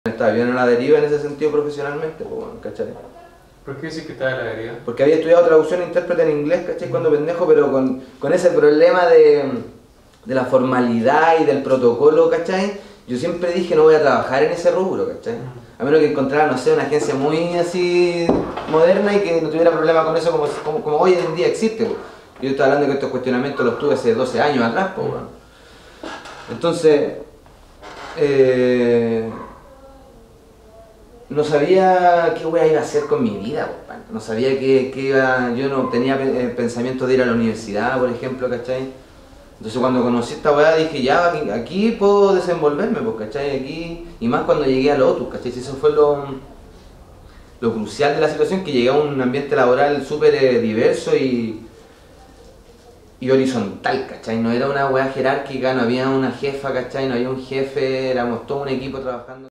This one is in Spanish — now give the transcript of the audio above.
Estaba bien a la deriva en ese sentido profesionalmente, pues, bueno, ¿cachai? ¿Por qué decís que estaba a la deriva? Porque había estudiado traducción e intérprete en inglés, ¿cachai? Cuando pendejo, pero con ese problema de la formalidad y del protocolo, ¿cachai? Yo siempre dije no voy a trabajar en ese rubro, ¿cachai? A menos que encontrara, no sé, una agencia muy así moderna y que no tuviera problema con eso como hoy en día existe, pues. Yo estoy hablando de que estos cuestionamientos los tuve hace 12 años atrás, pues, bueno. Entonces, no sabía qué wea iba a hacer con mi vida, po, no sabía qué iba, yo no tenía pensamiento de ir a la universidad, por ejemplo, ¿cachai? Entonces cuando conocí esta weá dije, ya, aquí puedo desenvolverme, pues, ¿cachai? Aquí, y más cuando llegué a Lotus, ¿cachai? Eso fue lo crucial de la situación, que llegué a un ambiente laboral súper diverso y horizontal, ¿cachai? No era una weá jerárquica, no había una jefa, ¿cachai? No había un jefe, éramos todo un equipo trabajando.